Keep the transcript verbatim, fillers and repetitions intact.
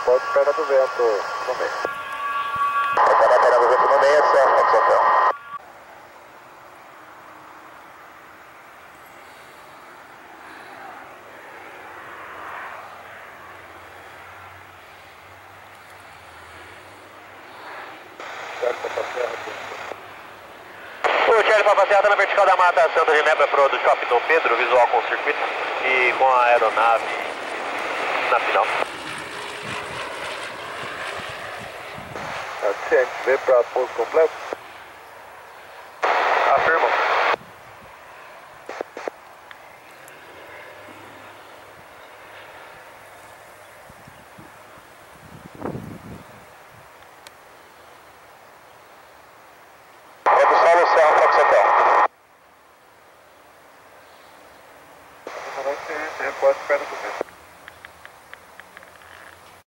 Pode perna do vento no meio. Pode na perna do vento no meio, Serra Fox Hotel. Certo, para Serra. O Charlie Papa Serra está na vertical da Mata Santa Genebra pro do Shopping Dom Pedro, visual com o circuito e com a aeronave na final. Ciente, vê para pouso completo? Afirmo. É do solo Serra Fox Hotel.